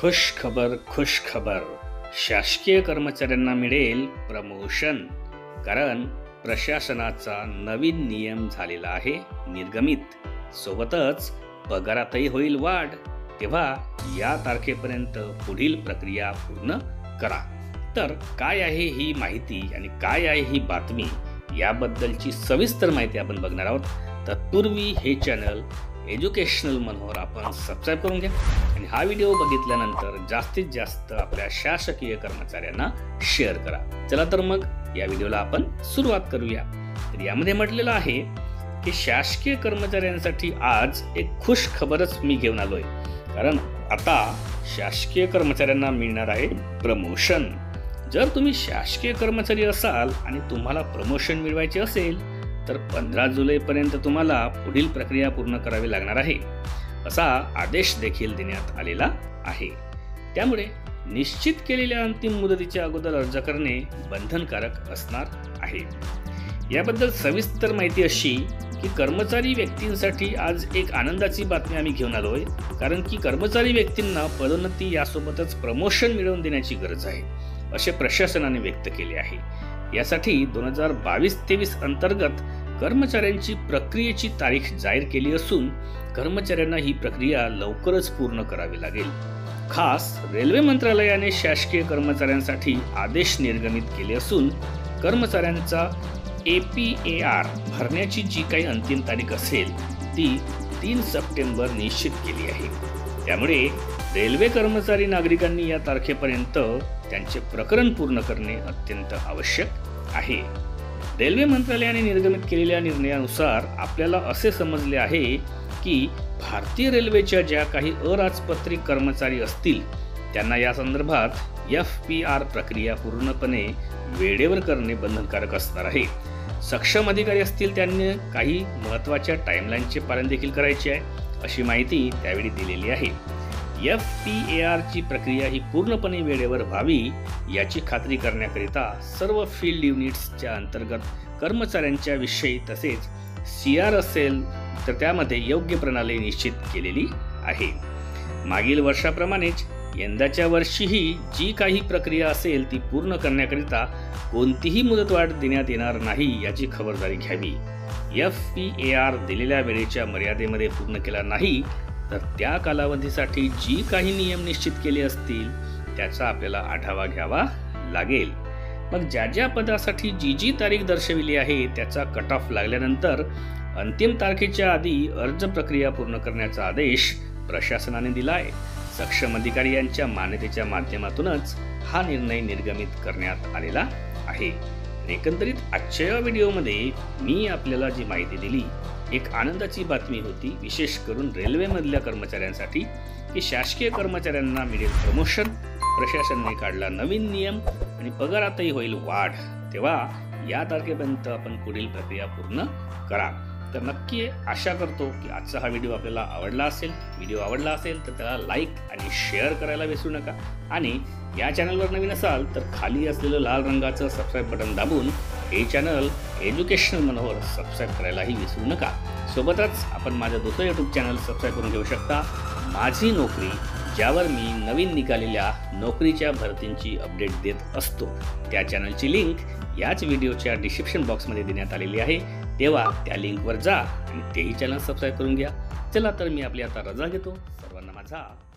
खुश खबर, शासकीय कर्मचाऱ्यांना मिळेल प्रमोशन. कारण प्रशासनाचा नवीन नियम झालेला आहे निर्गमित. सोबतच पगारातही होईल वाढ. तेव्हा या तारखेपर्यंत पुढील प्रक्रिया पूर्ण करा. तर काय आहे ही माहिती आणि काय आहे ही बातमी, याबद्दलची सविस्तर माहिती आपण बघणार आहोत. तत्पूर्वी हे चॅनल एज्युकेशनल मनोहर आपण सबस्क्राईब करून घ्या आणि हा व्हिडिओ बघितल्यानंतर जास्तीत जास्त आपल्या शासकीय कर्मचाऱ्यांना शेअर करा. चला तर मग या व्हिडिओला आपण सुरुवात करूया. तर यामध्ये म्हटलेलं आहे की शासकीय कर्मचाऱ्यांसाठी आज एक खुश खबरच मी घेऊन आलोय. कारण आता शासकीय कर्मचाऱ्यांना मिळणार आहे प्रमोशन. जर तुम्ही शासकीय कर्मचारी असाल आणि तुम्हाला प्रमोशन मिळवायचे असेल तर 15 जुलैपर्यंत तुम्हाला पुढील प्रक्रिया पूर्ण करावी लागणार आहे, असा आदेश देखील देण्यात आलेला आहे. त्यामुळे निश्चित केलेल्या अंतिम मुदतीच्या अगोदर अर्ज करणे बंधनकारक असणार आहे. याबद्दल सविस्तर माहिती अशी की कर्मचारी व्यक्तींसाठी आज एक आनंदाची बातमी आम्ही घेऊन आलोय. कारण की कर्मचारी व्यक्तींना पदोन्नती यासोबतच प्रमोशन मिळवून देण्याची गरज आहे, असे प्रशासनाने व्यक्त केले आहे. यासाठी 2022-23 अंतर्गत कर्मचाऱ्यांची प्रक्रियेची तारीख जाहीर केली असून कर्मचाऱ्यांना ही प्रक्रिया लवकरच पूर्ण करावी लागेल. खास रेल्वे मंत्रालयाने शासकीय कर्मचाऱ्यांसाठी आदेश निर्गमित केले असून कर्मचाऱ्यांचा APAR भरण्याची जी काही अंतिम तारीख असेल ती 3 सप्टेंबर निश्चित केली आहे. त्यामुळे रेल्वे कर्मचारी नागरिकांनी या तारखेपर्यंत त्यांचे प्रकरण पूर्ण करणे अत्यंत आवश्यक आहे. रेल्वे मंत्रालयाने निर्गमित केलेल्या निर्णयानुसार आपल्याला असे समजले आहे की भारतीय रेल्वेच्या ज्या काही अराजपत्रित कर्मचारी असतील त्यांना या संदर्भात FPR प्रक्रिया पूर्णपणे वेळेवर करणे बंधनकारक असणार आहे. सक्षम अधिकारी असतील त्यांनी काही महत्त्वाच्या टाइमलाईनचे पालन देखील करायचे आहे, अशी माहिती त्यावेळी दिलेली आहे. FPAR ची प्रक्रिया ही पूर्णपणे वेळेवर व्हावी याची खात्री करण्याकरिता सर्व फील्ड युनिट्सच्या अंतर्गत कर्मचाऱ्यांच्या विषयी तसेच CR असेल तर त्यामध्ये योग्य प्रणाली निश्चित केलेली आहे. मागील वर्षाप्रमाणेच यंदाच्या वर्षीही जी काही प्रक्रिया असेल ती पूर्ण करण्याकरिता कोणतीही मुदतवाढ देण्यात येणार नाही याची खबरदारी घ्यावी. FPAR दिलेल्या वेळेच्या मर्यादेमध्ये पूर्ण केला नाही तर त्या कालावधीसाठी जी काही नियम निश्चित केले असतील त्याचा आपल्याला आढावा घ्यावा लागेल. मग ज्या ज्या पदासाठी जी तारीख दर्शविली आहे त्याचा कट ऑफ लागल्यानंतर अंतिम तारखेच्या आधी अर्ज प्रक्रिया पूर्ण करण्याचा आदेश प्रशासनाने दिला आहे. सक्षम अधिकारी यांच्या मान्यतेच्या माध्यमातूनच हा निर्णय निर्गमित करण्यात आलेला आहे. एकंदरीत आजच्या या व्हिडिओमध्ये मी आपल्याला जी माहिती दिली एक आनंदाची बातमी होती, विशेष करून रेल्वेमधल्या कर्मचाऱ्यांसाठी की शासकीय कर्मचाऱ्यांना मिळेल प्रमोशन. प्रशासनाने काढला नवीन नियम आणि पगारातही होईल वाढ. तेव्हा या तारखेपर्यंत आपण पुढील प्रक्रिया पूर्ण करा. तर नक्की आशा करतो की आजचा हा व्हिडिओ आपल्याला आवडला असेल. व्हिडिओ आवडला असेल तर त्याला लाईक आणि शेअर करायला विसरू नका. आणि या चॅनलवर नवीन असाल तर खाली असलेलं लाल रंगाचं सबस्क्राईब बटन दाबून हे चॅनल एज्युकेशनल मनोहर सबस्क्राईब करायलाही विसरू नका. सोबतच आपण माझं दुसरं यूट्यूब चॅनल सबस्क्राईब करून घेऊ शकता, माझी नोकरी, ज्यावर मी नवीन निघालेल्या नोकरीच्या भरतींची अपडेट देत असतो. त्या चॅनलची लिंक याच व्हिडिओच्या डिस्क्रिप्शन बॉक्समध्ये देण्यात आलेली आहे. तेव्हा त्या लिंकवर जा आणि तेही चॅनल सबस्क्राईब करून घ्या. चला तर मी आपली आता रजा घेतो. सर्वांना माझा